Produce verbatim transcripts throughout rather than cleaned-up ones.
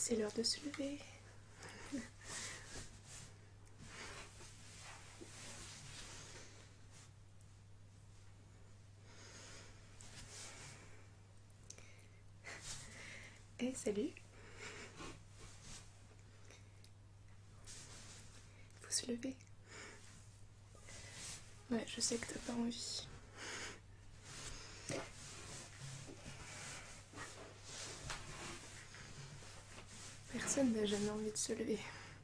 C'est l'heure de se lever. Eh, salut. Faut se lever. Ouais, je sais que t'as pas envie. Personne n'a jamais envie de se lever.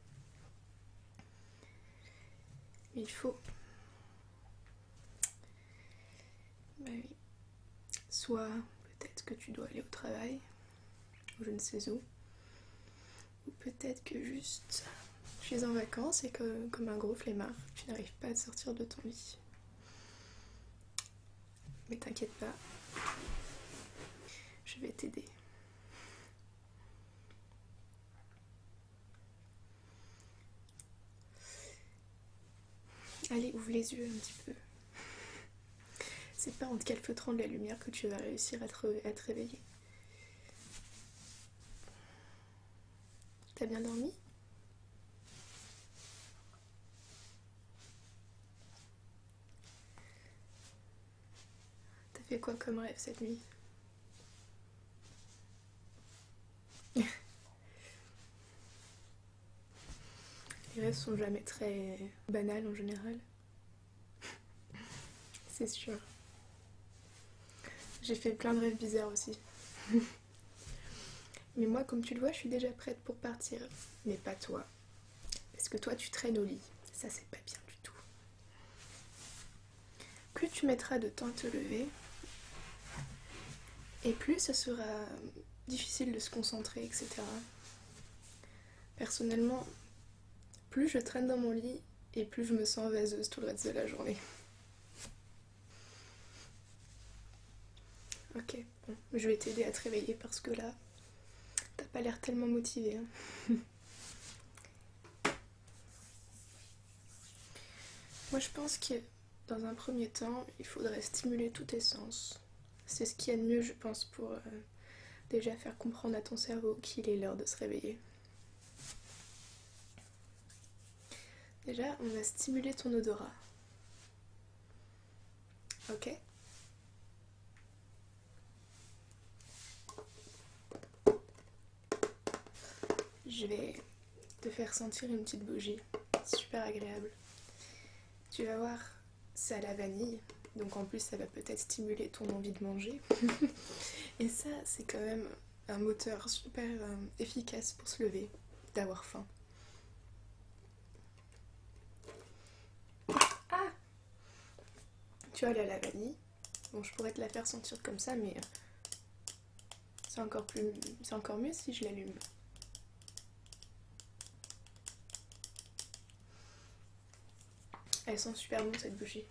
Mais il faut. Bah oui. Soit peut-être que tu dois aller au travail, ou je ne sais où. Ou peut-être que juste tu es en vacances et que, comme un gros flemmard, tu n'arrives pas à te sortir de ton lit. Mais t'inquiète pas, je vais t'aider. Allez, ouvre les yeux un petit peu. C'est pas en te calfeutrant de la lumière que tu vas réussir à te, à te réveiller. T'as bien dormi? T'as fait quoi comme rêve cette nuit? Les rêves sont jamais très banals en général. C'est sûr. J'ai fait plein de rêves bizarres aussi. Mais moi, comme tu le vois, je suis déjà prête pour partir. Mais pas toi. Parce que toi, tu traînes au lit. Ça, c'est pas bien du tout. Plus tu mettras de temps à te lever, et plus ce sera difficile de se concentrer, et cetera. Personnellement, plus je traîne dans mon lit, et plus je me sens vaseuse tout le reste de la journée. Ok, bon, je vais t'aider à te réveiller parce que là, t'as pas l'air tellement motivée. Hein. Moi, je pense que dans un premier temps, il faudrait stimuler tous tes sens. C'est ce qu'il y a de mieux, je pense, pour euh, déjà faire comprendre à ton cerveau qu'il est l'heure de se réveiller. Déjà, on va stimuler ton odorat. Ok? Je vais te faire sentir une petite bougie. Super agréable. Tu vas voir, c'est à la vanille. Donc en plus, ça va peut-être stimuler ton envie de manger. Et ça, c'est quand même un moteur super euh, efficace pour se lever, d'avoir faim. Ah! Tu vois, elle est à la vanille. Bon, je pourrais te la faire sentir comme ça, mais c'est encore plus, c'est encore mieux si je l'allume. Elle sent super bon cette bougie.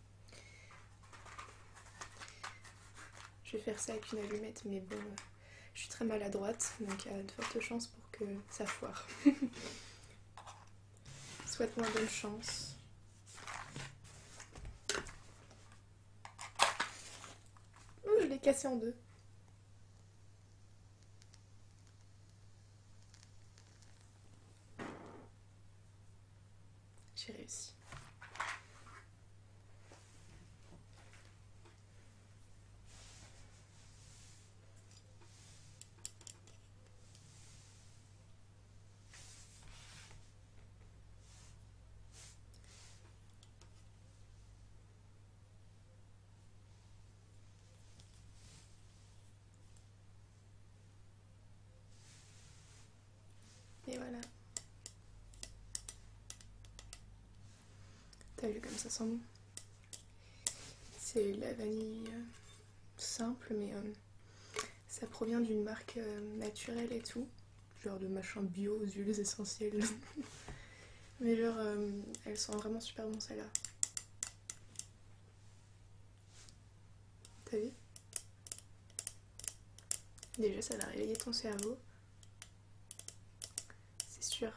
Je vais faire ça avec une allumette, mais bon, je suis très maladroite, donc il y a de fortes chances pour que ça foire. Souhaite-moi bonne chance. Ouh, je l'ai cassé en deux. J'ai réussi. Et voilà. T'as vu comme ça sent bon? C'est la vanille euh, simple, mais euh, ça provient d'une marque euh, naturelle et tout. Genre de machin bio aux huiles essentielles. Mais genre, euh, elle sent vraiment super bon celle-là. T'as vu? Déjà, ça va réveiller ton cerveau. C'est sûr.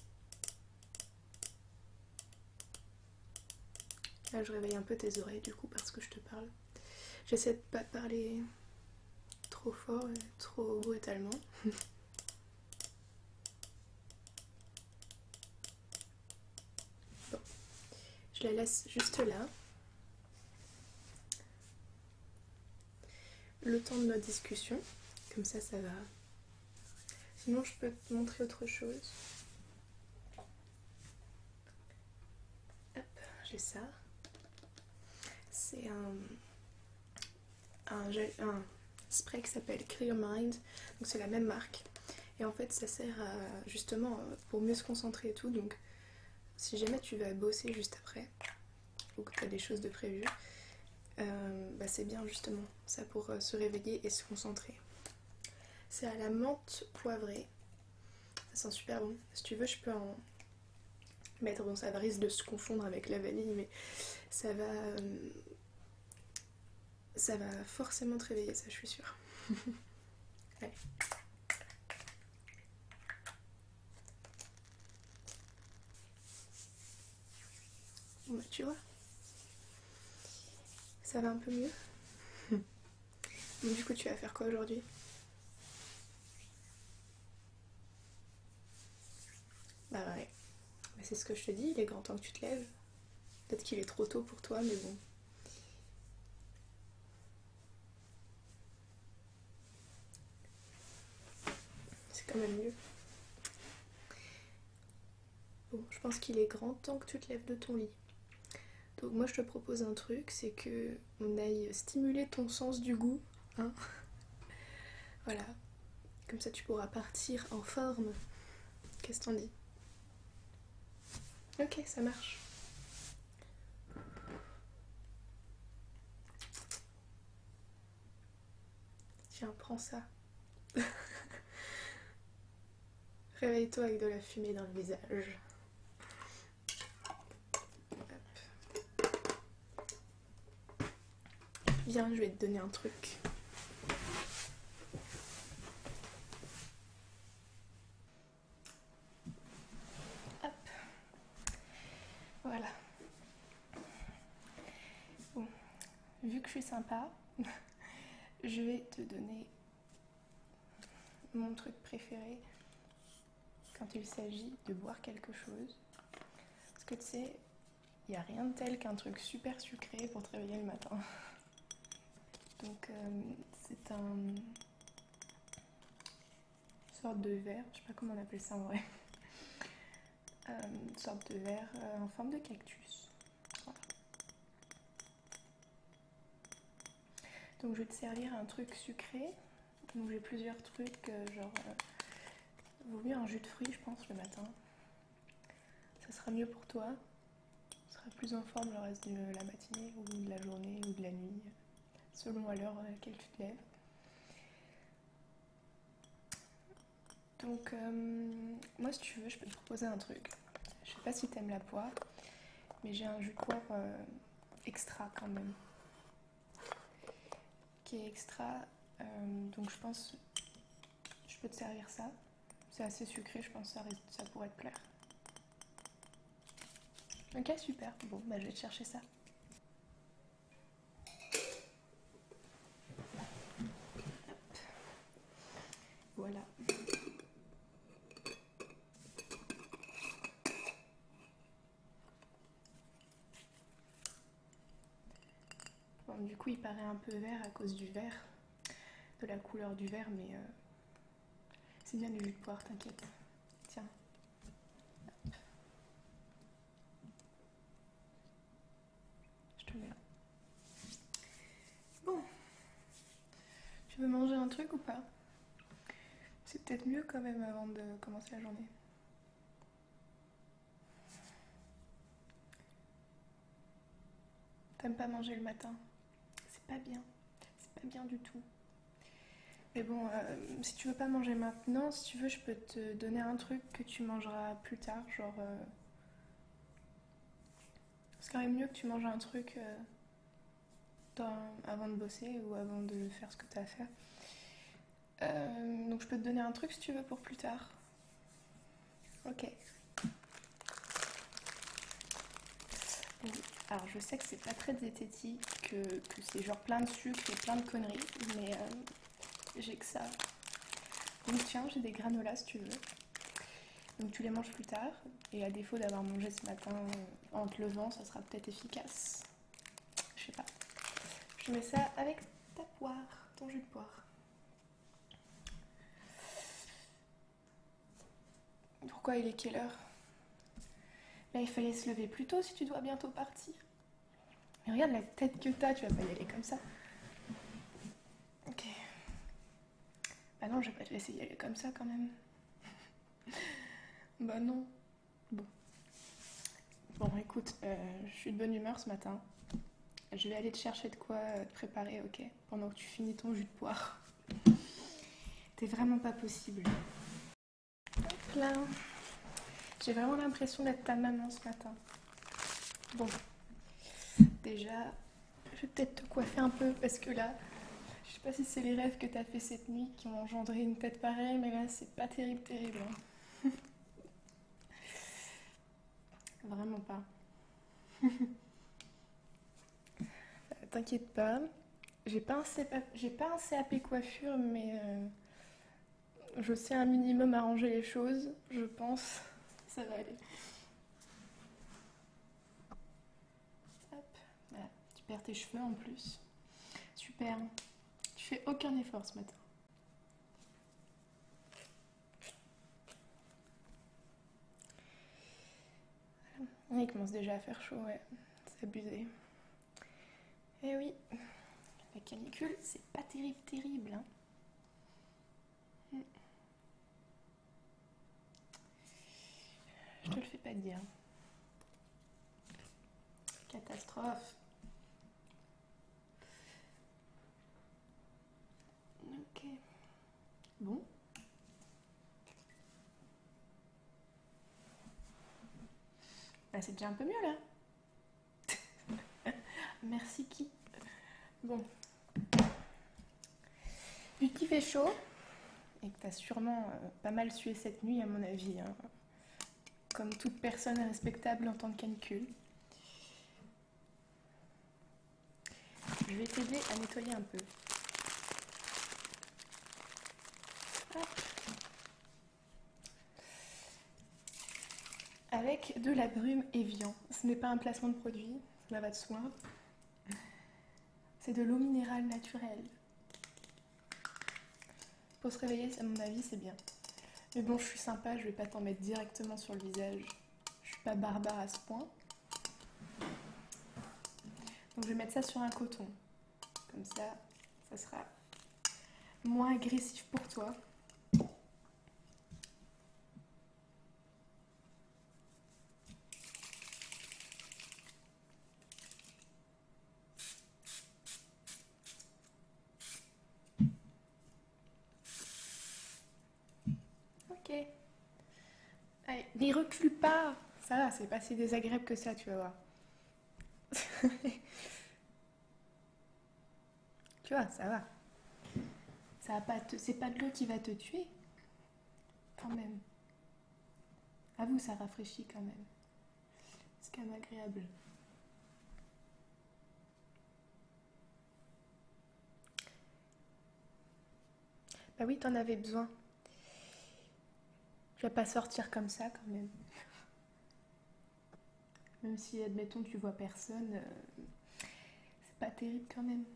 Là, je réveille un peu tes oreilles du coup parce que je te parle. J'essaie de pas parler trop fort, trop brutalement. je la laisse juste là. Le temps de notre discussion, comme ça, ça va. Sinon, je peux te montrer autre chose. Hop, j'ai ça. C'est un, un, gel, un spray qui s'appelle Clear Mind. Donc c'est la même marque. Et en fait, ça sert à, justement pour mieux se concentrer et tout. Donc si jamais tu vas bosser juste après, ou que tu as des choses de prévues, euh, bah c'est bien justement ça pour euh, se réveiller et se concentrer. C'est à la menthe poivrée. Ça sent super bon. Si tu veux, je peux en mettre. Bon, ça risque de se confondre avec la vanille, mais ça va, euh, ça va forcément te réveiller, ça, je suis sûre. Allez. Bon, bah, tu vois, ça va un peu mieux. Donc, du coup, tu vas faire quoi aujourd'hui? Bah ouais, bah, c'est ce que je te dis, il est grand temps que tu te lèves. Peut-être qu'il est trop tôt pour toi, mais bon. C'est quand même mieux. Bon, je pense qu'il est grand temps que tu te lèves de ton lit. Donc moi je te propose un truc, c'est que on aille stimuler ton sens du goût, hein. Voilà, comme ça tu pourras partir en forme. Qu'est-ce que t'en dis? Ok, ça marche. Tiens, prends ça. Réveille-toi avec de la fumée dans le visage. Hop. Viens, je vais te donner un truc. Hop. Voilà. Bon, vu que je suis sympa, je vais te donner mon truc préféré quand il s'agit de boire quelque chose. Parce que tu sais, il n'y a rien de tel qu'un truc super sucré pour te réveiller le matin. Donc euh, c'est un une sorte de verre, je sais pas comment on appelle ça en vrai. Euh, une sorte de verre euh, en forme de cactus. Voilà. Donc je vais te servir un truc sucré. Donc j'ai plusieurs trucs, euh, genre euh, vaut mieux un jus de fruits je pense le matin. Ça sera mieux pour toi. Tu seras plus en forme le reste de la matinée ou de la journée ou de la nuit, selon à l'heure à laquelle tu te lèves. Donc euh, moi si tu veux je peux te proposer un truc. Je sais pas si t'aimes la poire, mais j'ai un jus de poire euh, extra quand même. Qui est extra, euh, donc je pense je peux te servir ça. C'est assez sucré, je pense que ça, ça pourrait te plaire. Ok, super. Bon, bah je vais te chercher ça. Hop. Voilà. Bon, du coup, il paraît un peu vert à cause du verre, de la couleur du verre, mais euh, c'est bien du jus de poire, t'inquiète. Tiens. Hop. Je te mets là. Bon. Tu veux manger un truc ou pas? C'est peut-être mieux quand même avant de commencer la journée. T'aimes pas manger le matin? C'est pas bien. C'est pas bien du tout. Mais bon, euh, si tu veux pas manger maintenant, si tu veux, je peux te donner un truc que tu mangeras plus tard, genre... Euh... C'est quand même mieux que tu manges un truc euh, dans... avant de bosser ou avant de faire ce que t'as à faire. Euh, donc je peux te donner un truc si tu veux pour plus tard. Ok. Bon, alors je sais que c'est pas très diététique, que, que c'est genre plein de sucre et plein de conneries, mais euh, j'ai que ça. Donc tiens, j'ai des granolas si tu veux. Donc tu les manges plus tard, et à défaut d'avoir mangé ce matin en te levant, ça sera peut-être efficace. Je sais pas. Je mets ça avec ta poire, ton jus de poire. Pourquoi il est quelle heure? Là, il fallait se lever plus tôt si tu dois bientôt partir. Mais regarde la tête que t'as, tu vas pas y aller comme ça. Ok. Bah non, je vais pas te laisser y aller comme ça quand même. Bah non. Bon. Bon, écoute, euh, je suis de bonne humeur ce matin. Je vais aller te chercher de quoi te préparer, ok? Pendant que tu finis ton jus de poire. T'es vraiment pas possible. Hop là. J'ai vraiment l'impression d'être ta maman ce matin. Bon. Déjà, je vais peut-être te coiffer un peu parce que là, je sais pas si c'est les rêves que t'as fait cette nuit qui ont engendré une tête pareille, mais là, c'est pas terrible, terrible. Hein. Vraiment pas. T'inquiète pas, j'ai pas un C P, j'ai pas un C A P coiffure, mais euh, je sais un minimum arranger les choses, je pense. Ça va aller. Hop, voilà. Tu perds tes cheveux en plus. Super. Tu fais aucun effort ce matin. Il commence déjà à faire chaud, ouais. C'est abusé. Eh oui, la canicule, c'est pas terrible, terrible. Hein. Je te le fais pas dire. Catastrophe. Ok. Bon. Bah, c'est déjà un peu mieux là. Merci qui? Bon. Vu qu'il fait chaud, et que t'as sûrement euh, pas mal sué cette nuit à mon avis, hein, comme toute personne respectable en temps de canicule, je vais t'aider à nettoyer un peu. Hop. Avec de la brume Evian. Ce n'est pas un placement de produit, cela va de soi. C'est de l'eau minérale naturelle. Pour se réveiller, à mon avis, c'est bien. Mais bon, je suis sympa, je vais pas t'en mettre directement sur le visage. Je suis pas barbare à ce point. Donc je vais mettre ça sur un coton. Comme ça, ça sera moins agressif pour toi. Ok. Allez, mais recule pas. Ça va, c'est pas si désagréable que ça, tu vas voir. Tu vois, ça va. Ça va pas te... C'est pas de l'eau qui va te tuer. Quand même. Avoue, ça rafraîchit quand même. C'est quand même agréable. Bah oui, t'en avais besoin. Je vais pas sortir comme ça quand même. Même si, admettons, tu vois personne, euh, c'est pas terrible quand même.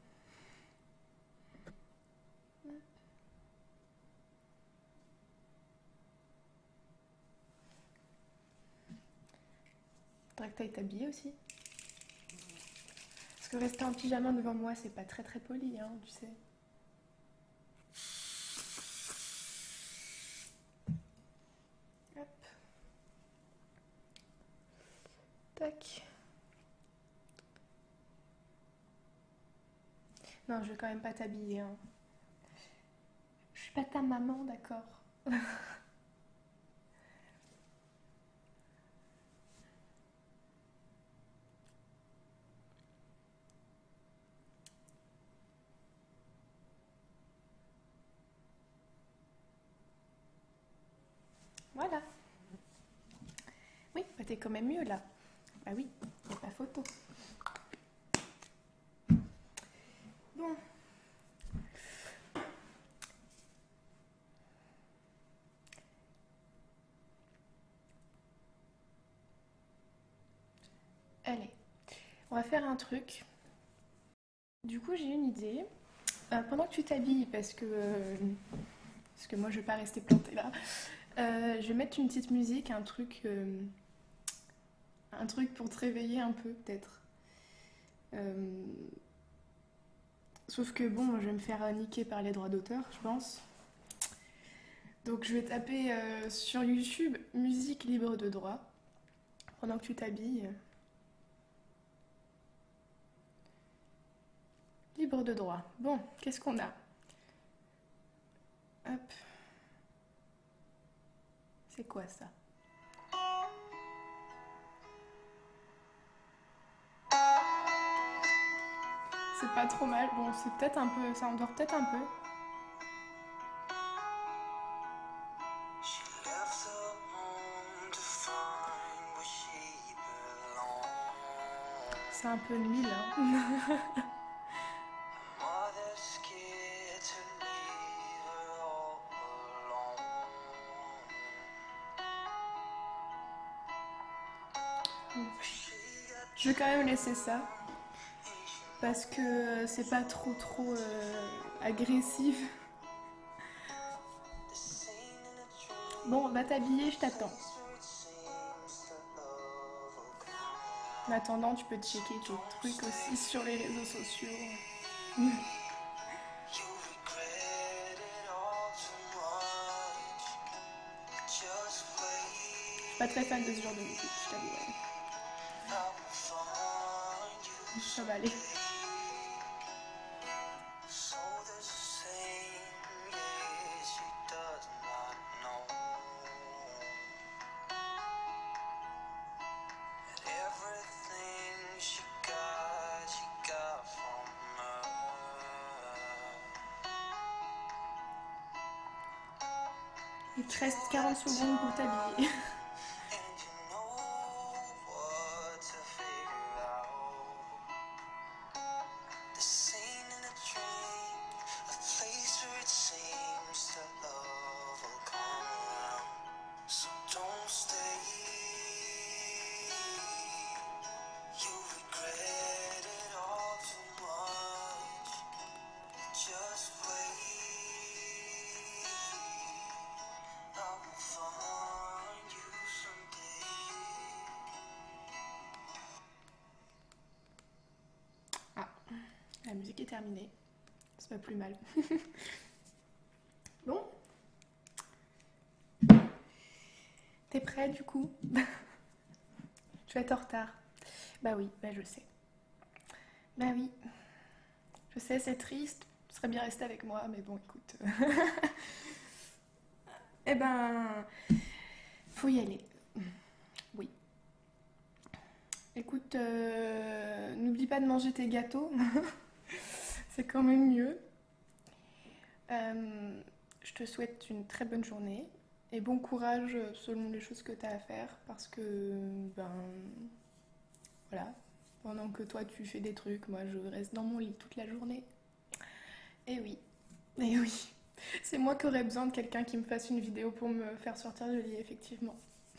Faudrait que t'ailles t'habiller aussi. Parce que rester en pyjama devant moi, c'est pas très très poli, hein, tu sais. Hop. Tac. Non, je vais quand même pas t'habiller, hein. Je suis pas ta maman, d'accord? Voilà. Oui, bah t'es quand même mieux là. Bah oui, y'a pas photo. Bon. On va faire un truc. Du coup, j'ai une idée. Euh, pendant que tu t'habilles, parce que, euh, parce que moi je vais pas rester plantée là, euh, je vais mettre une petite musique, un truc, euh, un truc pour te réveiller un peu peut-être. Euh, Sauf que bon, je vais me faire niquer par les droits d'auteur, je pense. Donc je vais taper euh, sur YouTube musique libre de droit pendant que tu t'habilles. Libre de droit. Bon, qu'est-ce qu'on a? Hop. C'est quoi ça? C'est pas trop mal. Bon, c'est peut-être un peu. Ça endort peut-être un peu. C'est un peu nul, hein. Je vais quand même laisser ça. Parce que c'est pas trop trop euh, agressif. Bon, va t'habiller, je t'attends. En attendant, tu peux checker tes trucs aussi sur les réseaux sociaux. Je suis pas très fan de ce genre de musique, je t'avouerai. Ça va aller. Il te reste quarante secondes pour t'habiller. Ah, la musique est terminée. C'est pas plus mal. Bon. T'es prêt du coup? Je vais être en retard. Bah oui, bah je sais. Bah oui. Je sais, c'est triste. Tu serais bien resté avec moi, mais bon, écoute. Eh ben, faut y aller. Oui. Écoute, euh, n'oublie pas de manger tes gâteaux. C'est quand même mieux. Euh, je te souhaite une très bonne journée et bon courage selon les choses que tu as à faire parce que, ben, voilà, pendant que toi tu fais des trucs, moi je reste dans mon lit toute la journée. Et oui, et oui, c'est moi qui aurais besoin de quelqu'un qui me fasse une vidéo pour me faire sortir du lit, effectivement.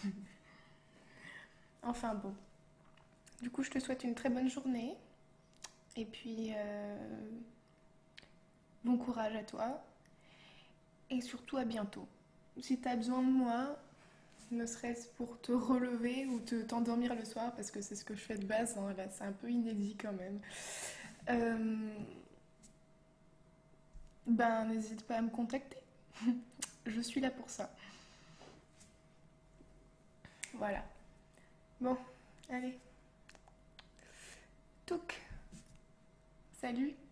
Enfin bon, du coup je te souhaite une très bonne journée et puis euh, bon courage à toi et surtout à bientôt. Si tu as besoin de moi, ne serait-ce pour te relever ou te t'endormir le soir, parce que c'est ce que je fais de base, hein, là c'est un peu inédit quand même, euh, ben n'hésite pas à me contacter. Je suis là pour ça. Voilà. Bon, allez. Touc. Salut.